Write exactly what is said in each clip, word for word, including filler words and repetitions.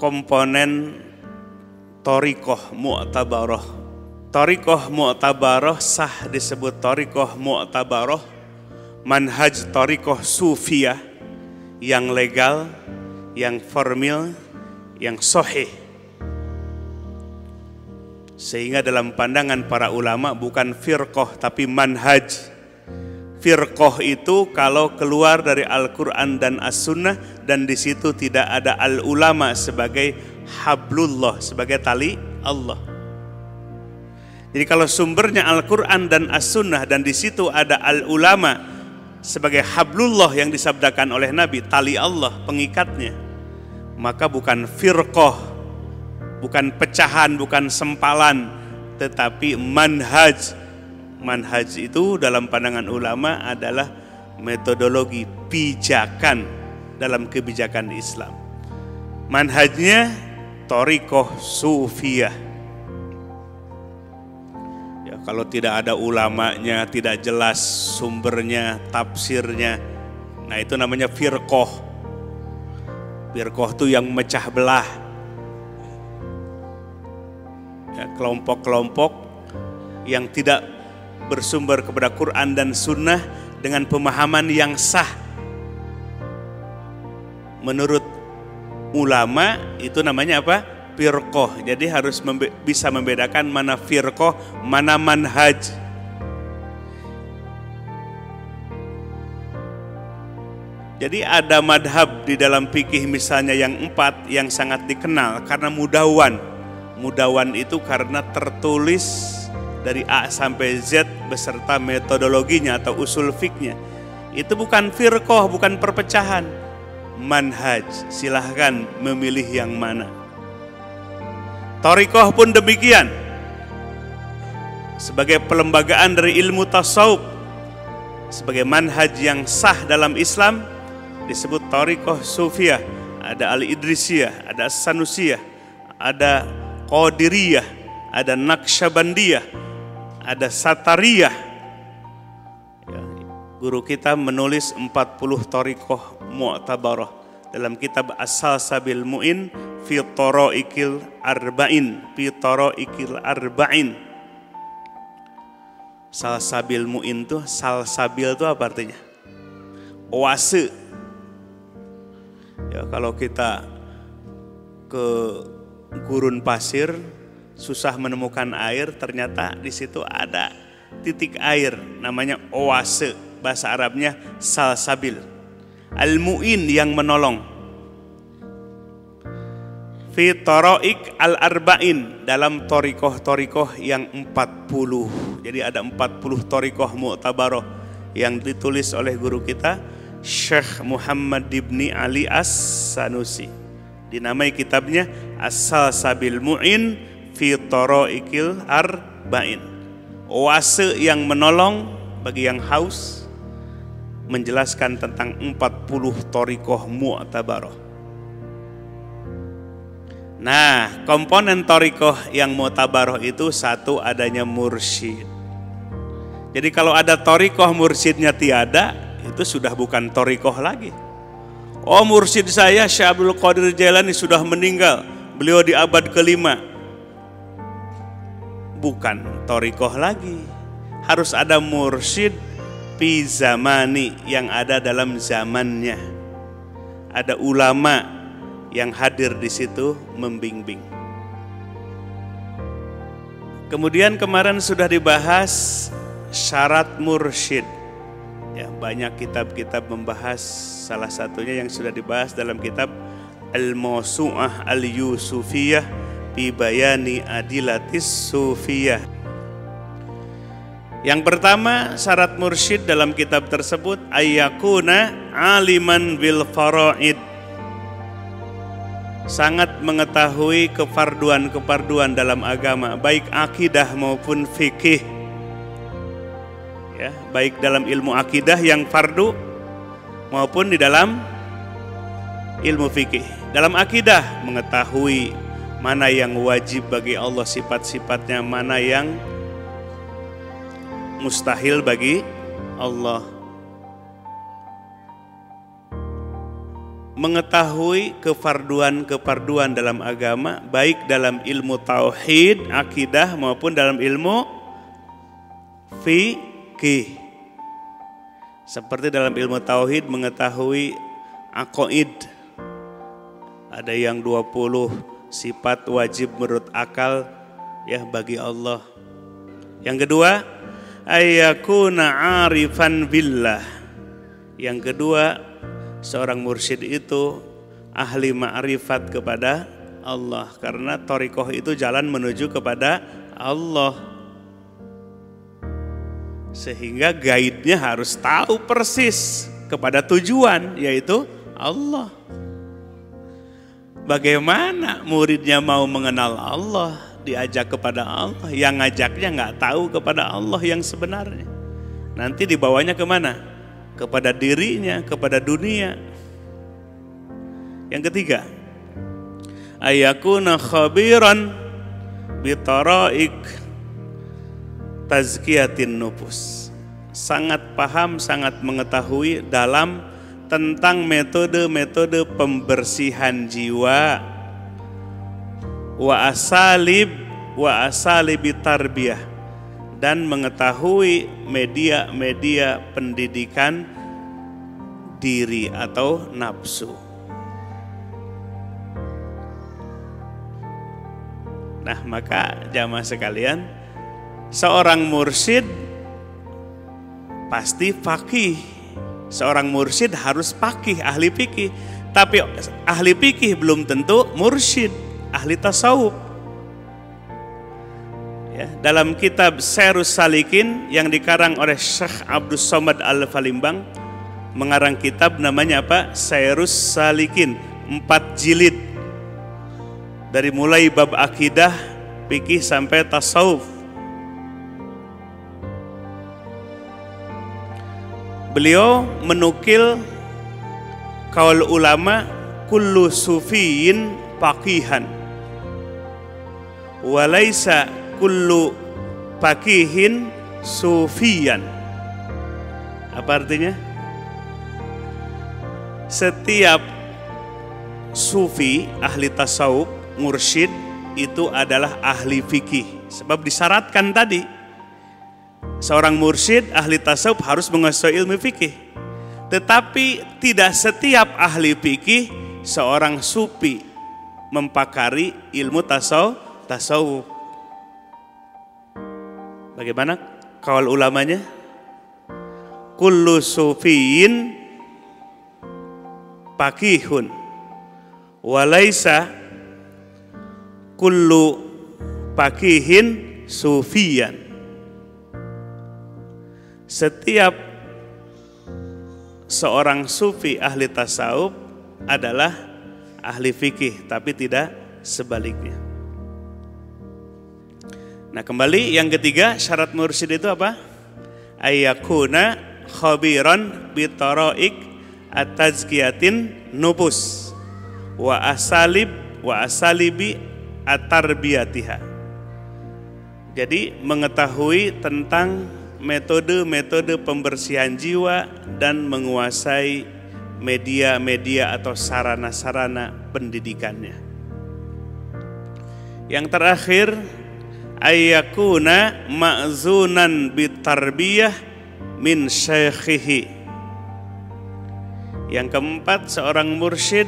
komponen thariqah mu'tabarah. Thariqah mu'tabarah sah disebut thariqah mu'tabarah, manhaj thariqah sufiyah yang legal, yang formal, yang sahih. Sehingga dalam pandangan para ulama bukan firqah tapi manhaj. Firqah itu kalau keluar dari Al-Quran dan As-Sunnah dan di situ tidak ada al-ulama sebagai hablullah, sebagai tali Allah. Jadi kalau sumbernya Al-Quran dan As-Sunnah dan di situ ada al-ulama sebagai hablullah yang disabdakan oleh Nabi, tali Allah, pengikatnya, maka bukan firqah, bukan pecahan, bukan sempalan, tetapi manhaj. Manhaj itu dalam pandangan ulama adalah metodologi pijakan dalam kebijakan Islam. Manhajnya thariqah sufiyah. Ya, kalau tidak ada ulamanya, tidak jelas sumbernya, tafsirnya, nah itu namanya firqah. Firqah itu yang mecah belah. Ya, kelompok-kelompok yang tidak bersumber kepada Quran dan Sunnah dengan pemahaman yang sah. Menurut ulama itu namanya apa? Firqah. Jadi harus membe- bisa membedakan mana firqah, mana manhaj. Jadi ada madhab di dalam fikih misalnya yang empat yang sangat dikenal karena mudawan. Mudawan itu karena tertulis dari A sampai Z beserta metodologinya atau usul fiknya. Itu bukan firqah, bukan perpecahan. Manhaj, silahkan memilih yang mana. Thariqah pun demikian. Sebagai pelembagaan dari ilmu tasawuf, sebagai manhaj yang sah dalam Islam, disebut thariqah sufiyah. Ada al-idrisiyah, ada as-sanusiyah, ada qadiriyah, ada naqsyabandiyah, ada satariyah. Ya, guru kita menulis empat puluh thariqah mu'tabarah dalam kitab As-Salsabil Mu'in fi Thara'iqil Arba'in, fi Thara'iqil Arba'in. Salsabil Mu'in tuh, salsabil itu apa artinya? Oase. Ya, kalau kita ke gurun pasir susah menemukan air, ternyata di situ ada titik air namanya oase, bahasa Arabnya salsabil. Al-Mu'in yang menolong. Fi Thara'iq al-Arba'in, dalam thariqah-thariqah yang empat puluh. Jadi ada empat puluh thariqah mu'tabarah yang ditulis oleh guru kita Syekh Muhammad ibni Ali As-Sanusi. Dinamai kitabnya As-Salsabil Mu'in fi Thara'iqil Arba'in. Oase yang menolong bagi yang haus, menjelaskan tentang empat puluh thariqah mu'tabarah. Nah, komponen thariqah yang mu'tabarah itu satu, adanya mursyid. Jadi kalau ada thariqah mursyidnya tiada, itu sudah bukan thariqah lagi. Oh, mursyid saya Syekh Abdul Qadir Jailani sudah meninggal, beliau di abad kelima. Bukan thariqah lagi. Harus ada mursyid fi zamani, yang ada dalam zamannya. Ada ulama yang hadir di situ membimbing. Kemudian kemarin sudah dibahas syarat mursyid. Ya, banyak kitab-kitab membahas, salah satunya yang sudah dibahas dalam kitab Al-Mawsu'ah Al-Yusufiyah fi Bayani Adilatis Sufiyah. Yang pertama, syarat mursyid dalam kitab tersebut ayyakuna aliman bil faraid, sangat mengetahui kefarduan-kefarduan dalam agama, baik akidah maupun fikih. Ya, baik dalam ilmu akidah yang fardu maupun di dalam ilmu fikih. Dalam akidah mengetahui mana yang wajib bagi Allah sifat-sifatnya, mana yang mustahil bagi Allah. mengetahui kefarduan-kefarduan dalam agama, baik dalam ilmu tauhid, akidah maupun dalam ilmu fikih. Seperti dalam ilmu tauhid mengetahui aqaid. Ada yang dua puluh sifat wajib menurut akal ya bagi Allah. Yang kedua, ayyakuna arifan billah. Yang kedua, seorang mursyid itu ahli ma'rifat kepada Allah, karena thariqah itu jalan menuju kepada Allah. Sehingga guide-nya harus tahu persis kepada tujuan, yaitu Allah. Bagaimana muridnya mau mengenal Allah, diajak kepada Allah, yang ngajaknya nggak tahu kepada Allah yang sebenarnya. Nanti dibawanya kemana? Kepada dirinya, kepada dunia. Yang ketiga, ayakuna khabiran bitaraik tazkiyatin nufus. Sangat paham, sangat mengetahui dalam tentang metode-metode pembersihan jiwa, wa asalib wa asalibi tarbiyah, dan mengetahui media-media pendidikan diri atau nafsu. Nah, maka jamaah sekalian, seorang mursyid pasti faqih. Seorang mursyid harus faqih, ahli fikih. Tapi ahli fikih belum tentu mursyid, ahli tasawuf. Ya, dalam kitab Syairus Salikin yang dikarang oleh Syekh Abdus Somad Al-Falimbang, mengarang kitab namanya apa? Syairus Salikin, empat jilid. Dari mulai bab akidah, fikih sampai tasawuf. Beliau menukil kaul ulama, kullu sufiyin faqihan walaysa kullu faqihin sufiyan. Apa artinya? Setiap sufi, ahli tasawuf, mursyid itu adalah ahli fikih. Sebab disyaratkan tadi, seorang mursyid ahli tasawuf harus menguasai ilmu fikih. Tetapi tidak setiap ahli fikih seorang sufi mempakari ilmu tasawuf. tasawuf. Bagaimana kaul ulamanya? Kullu sufiyin faqihun walaisa kullu faqihin sufiyan. Setiap seorang sufi ahli tasawuf adalah ahli fikih, tapi tidak sebaliknya. Nah, kembali yang ketiga, syarat mursyid itu apa? Ayyakuna khabiran bitaraik at-tazkiyatin nufus wa asalib wa asalibi at-tarbiyatiha. Jadi mengetahui tentang metode-metode pembersihan jiwa dan menguasai media-media atau sarana-sarana pendidikannya. Yang terakhir, ayyakuna ma'zunan bitarbiyah min syekhihi. Yang keempat, seorang mursyid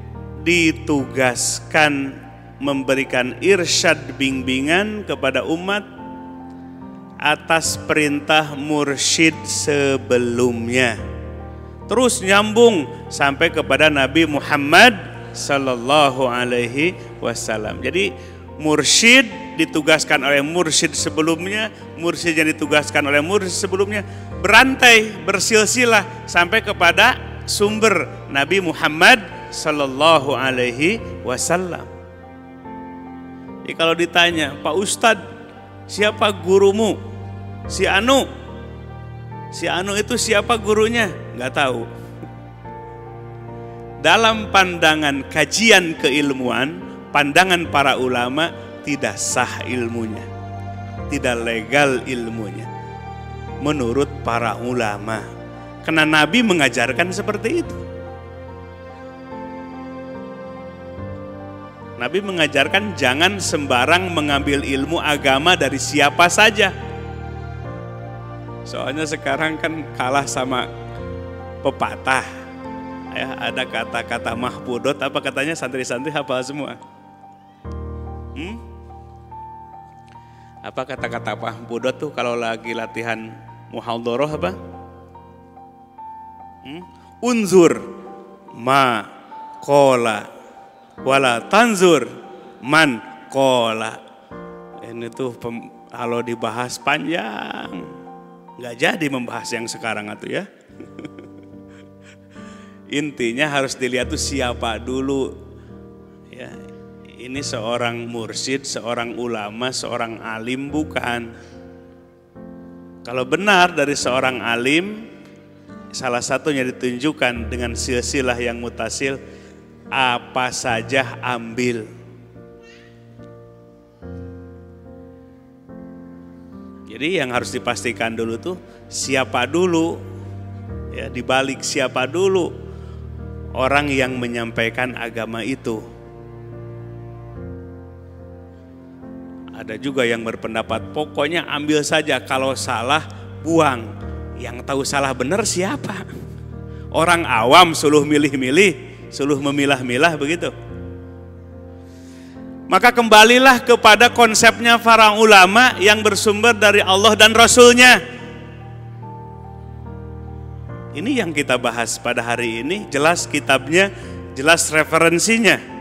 ditugaskan memberikan irsyad bimbingan kepada umat atas perintah mursyid sebelumnya. Terus nyambung sampai kepada Nabi Muhammad sallallahu alaihi wasallam. Jadi mursyid ditugaskan oleh mursyid sebelumnya, mursyid yang ditugaskan oleh mursyid sebelumnya, berantai, bersilsilah sampai kepada sumber Nabi Muhammad sallallahu alaihi wasallam. Jadi kalau ditanya, Pak Ustadz, siapa gurumu? Si Anu. Si Anu itu siapa gurunya? Nggak tahu. Dalam pandangan kajian keilmuan, pandangan para ulama, tidak sah ilmunya, tidak legal ilmunya menurut para ulama, karena Nabi mengajarkan seperti itu. Nabi mengajarkan jangan sembarang mengambil ilmu agama dari siapa saja. Soalnya sekarang kan kalah sama pepatah. Ya, ada kata-kata mahpudot, apa katanya santri-santri hafal semua. Hmm? Apa kata-kata mahpudot tuh kalau lagi latihan muhadharah apa? Hmm? Unzur ma kola wala tanzur man kola. Ini tuh pem, kalau dibahas panjang, nggak jadi membahas yang sekarang atuh ya. Intinya harus dilihat tuh siapa dulu. Ya, ini seorang mursyid, seorang ulama, seorang alim bukan. Kalau benar dari seorang alim, salah satunya ditunjukkan dengan silsilah yang mutasil, apa saja ambil. Jadi yang harus dipastikan dulu tuh siapa dulu, ya, dibalik siapa dulu orang yang menyampaikan agama itu. Ada juga yang berpendapat pokoknya ambil saja, kalau salah buang. Yang tahu salah benar siapa? Orang awam suluh milih-milih, suluh memilah-milah begitu. Maka kembalilah kepada konsepnya para ulama yang bersumber dari Allah dan Rasulnya. Ini yang kita bahas pada hari ini, jelas kitabnya, jelas referensinya.